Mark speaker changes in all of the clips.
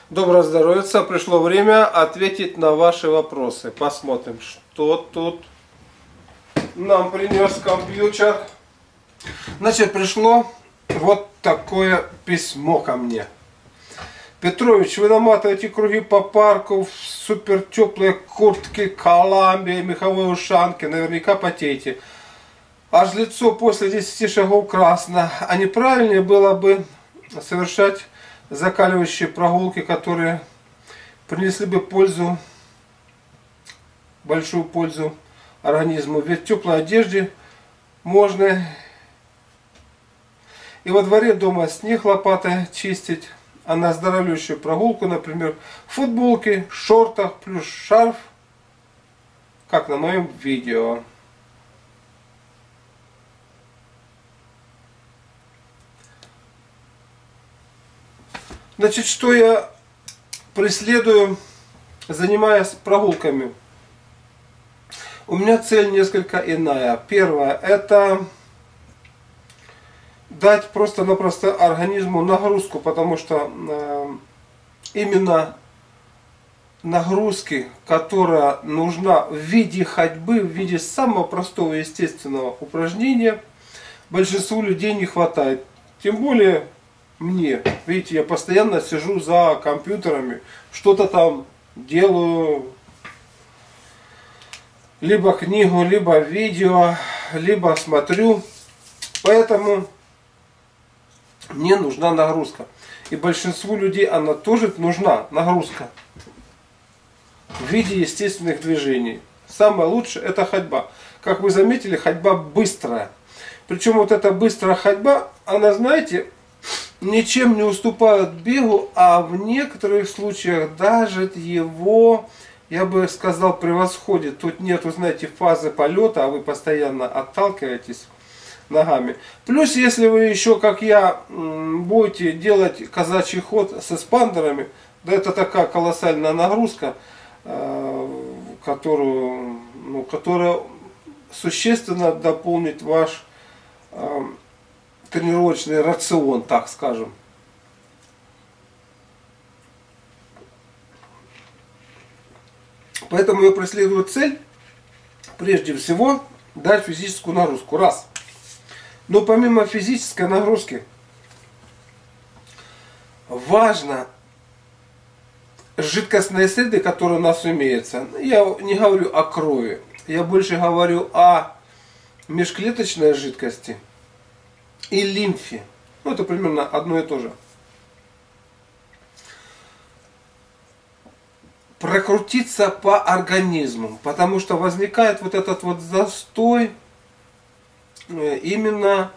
Speaker 1: Доброго здоровья! Пришло время ответить на ваши вопросы. Посмотрим, что тут нам принес компьютер. Значит, пришло вот такое письмо ко мне. Петрович, вы наматываете круги по парку в супер теплые куртки, Коламбия, меховой ушанки. Наверняка потеете. Аж лицо после 10 шагов красно. А неправильнее было бы совершать закаливающие прогулки, которые принесли бы пользу, большую пользу организму. Ведь в теплой одежде можно и во дворе дома снег лопатой чистить, а на оздоравливающую прогулку, например, в футболке, шортах плюс шарф, как на моем видео. Значит, что я преследую, занимаясь прогулками? У меня цель несколько иная. Первое, это дать просто-напросто организму нагрузку, потому что именно нагрузки, которая нужна в виде ходьбы, в виде самого простого естественного упражнения, большинству людей не хватает. Тем более мне. Видите, я постоянно сижу за компьютерами, что-то там делаю, либо книгу, либо видео, либо смотрю. Поэтому мне нужна нагрузка. И большинству людей она тоже нужна, нагрузка, в виде естественных движений. Самое лучшее это ходьба. Как вы заметили, ходьба быстрая. Причем вот эта быстрая ходьба, она, знаете, ничем не уступает бегу, а в некоторых случаях даже его, я бы сказал, превосходит. Тут нету, знаете, фазы полета, а вы постоянно отталкиваетесь ногами. Плюс, если вы еще, как я, будете делать казачий ход с эспандерами, да, это такая колоссальная нагрузка, которая существенно дополнит ваш тренировочный рацион, так скажем. Поэтому я преследую цель, прежде всего, дать физическую нагрузку. Раз. Но помимо физической нагрузки, важно жидкостные среды, которые у нас имеются. Я не говорю о крови, я больше говорю о межклеточной жидкости и лимфе. Ну, это примерно одно и то же. Прокрутиться по организму, потому что возникает вот этот вот застой именно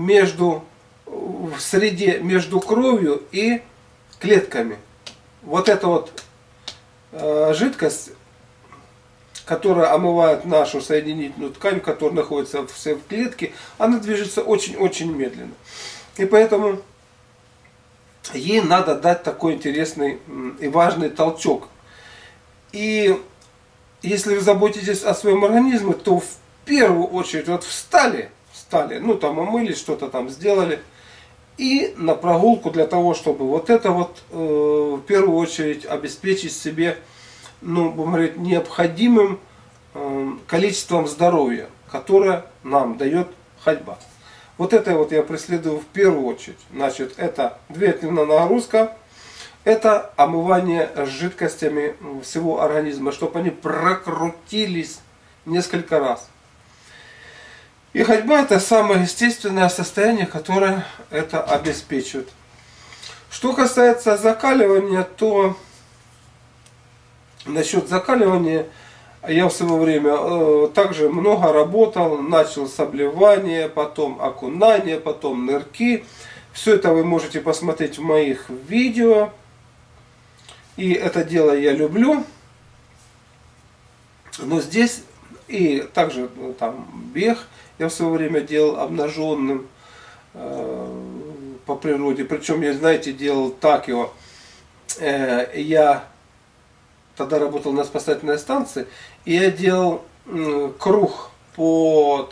Speaker 1: в среде между кровью и клетками. Вот эта вот жидкость, которая омывает нашу соединительную ткань, которая находится в клетке, она движется очень-очень медленно. И поэтому ей надо дать такой интересный и важный толчок. И если вы заботитесь о своем организме, то в первую очередь вот встали, ну там умылись, что-то там сделали, и на прогулку для того, чтобы вот это вот в первую очередь обеспечить себе, ну, будем говорить, необходимым количеством здоровья, которое нам дает ходьба. Вот это вот я преследую в первую очередь. Значит, это двигательная нагрузка, это омывание жидкостями всего организма, чтобы они прокрутились несколько раз. И ходьба это самое естественное состояние, которое это обеспечивает. Что касается закаливания, то насчет закаливания я в свое время также много работал, начал с обливания, потом окунания, потом нырки. Все это вы можете посмотреть в моих видео. И это дело я люблю. Но здесь и также там бег я в свое время делал обнаженным по природе. Причем я, знаете, делал так его. Я тогда работал на спасательной станции, и я делал круг по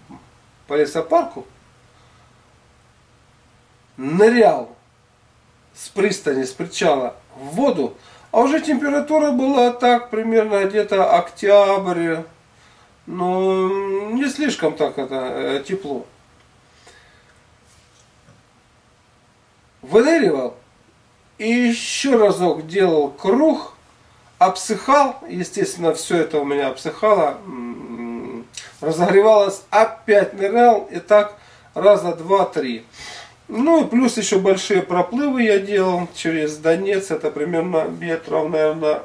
Speaker 1: лесопарку, нырял с пристани, с причала в воду, а уже температура была так, примерно где-то октябрь, но не слишком так это тепло. Выныривал и еще разок делал круг, обсыхал, естественно, все это у меня обсыхало, разогревалось, опять нырял, и так раза 2-3. Ну и плюс еще большие проплывы я делал через Донец, это примерно метров, наверное,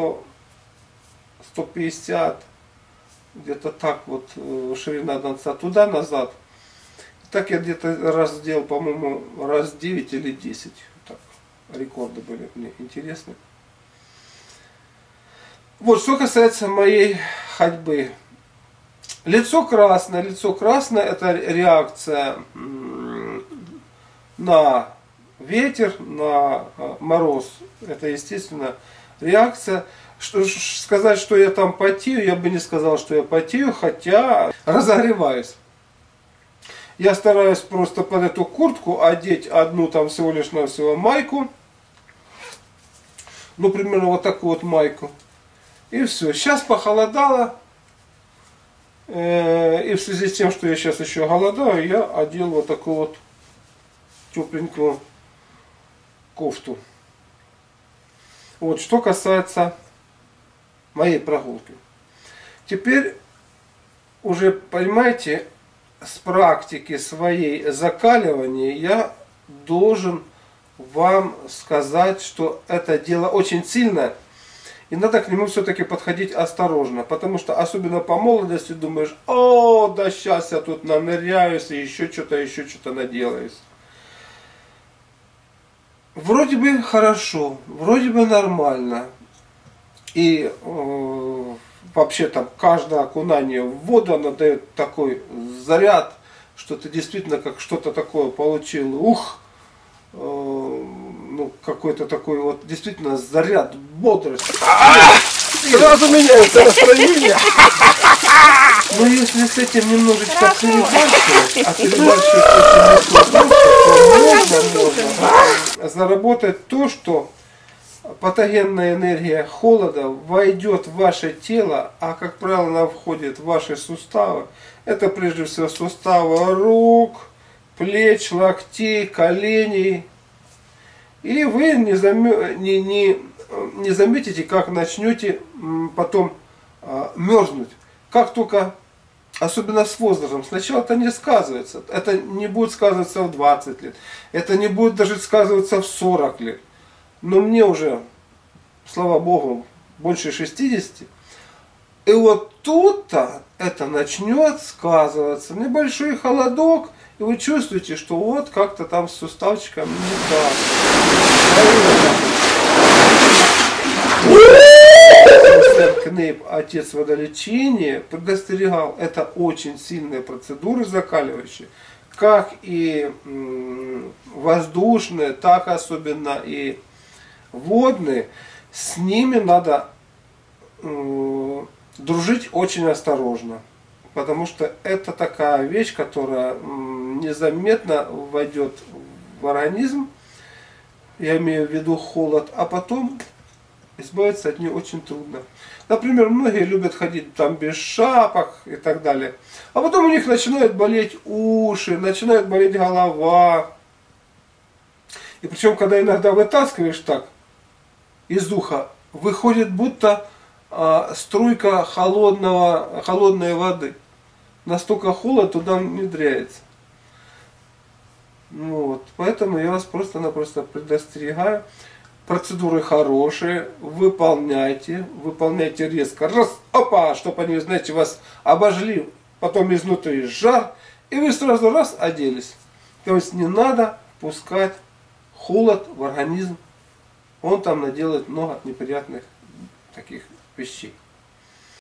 Speaker 1: 100-150, где-то так вот ширина Донца, туда-назад. Так я где-то раз сделал, по-моему, раз 9 или 10. Так, рекорды были мне интересны. Вот, что касается моей ходьбы. Лицо красное, это реакция на ветер, на мороз. Это, естественно, реакция. Сказать, что я там потею, я бы не сказал, что я потею, хотя разогреваюсь. Я стараюсь просто под эту куртку одеть одну там всего лишь навсего майку. Ну, примерно вот такую вот майку. И все. Сейчас похолодало. И в связи с тем, что я сейчас еще голодаю, я одел вот такую вот тепленькую кофту. Вот, что касается моей прогулки. Теперь уже, понимаете, с практики своей закаливания я должен вам сказать, что это дело очень сильное. И надо к нему все-таки подходить осторожно. Потому что особенно по молодости думаешь, о, да сейчас я тут наныряюсь и еще что-то наделаюсь. Вроде бы хорошо, вроде бы нормально. И вообще там каждое окунание в воду, оно дает такой заряд, что ты действительно как что-то такое получил. Ну, какой-то такой вот действительно заряд, бодрость. Сразу меняется настроение. Но если с этим немножечко перебарщивать, а перебарщивать очень можно заработать то, что патогенная энергия холода войдет в ваше тело, а как правило она входит в ваши суставы. Это прежде всего суставы рук, плеч, локтей, коленей. И вы не заметите, как начнете потом мерзнуть. Как только, особенно с возрастом, сначала это не сказывается. Это не будет сказываться в 20 лет. Это не будет даже сказываться в 40 лет. Но мне уже, слава Богу, больше 60. И вот тут-то это начнет сказываться. Небольшой холодок. И вы чувствуете, что вот как-то там с суставчиком не так. Кнейп, отец водолечения, предостерегал, это очень сильные процедуры закаливающие, как и воздушные, так особенно и водные. С ними надо дружить очень осторожно. Потому что это такая вещь, которая незаметно войдет в организм, я имею в виду холод, а потом избавиться от нее очень трудно. Например, многие любят ходить там без шапок и так далее. А потом у них начинают болеть уши, начинает болеть голова. И причем, когда иногда вытаскиваешь так из уха, выходит будто струйка холодной воды. Настолько холод туда внедряется. Вот. Поэтому я вас просто-напросто предостерегаю. Процедуры хорошие, выполняйте резко. Раз, опа, чтобы они, знаете, вас обожгли, потом изнутри жар, и вы сразу раз оделись. То есть не надо пускать холод в организм. Он там наделает много неприятных таких вещей.